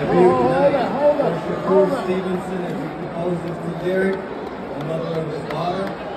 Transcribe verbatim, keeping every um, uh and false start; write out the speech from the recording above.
debut tonight. Shakur Stevenson as he proposes to Derek, the mother of his daughter.